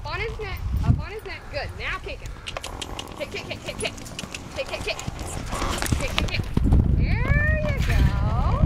on his neck. Up on his neck. Good. Now kick him. Kick, kick, kick, kick, kick. Kick, kick, kick. Kick, kick, kick. There you go.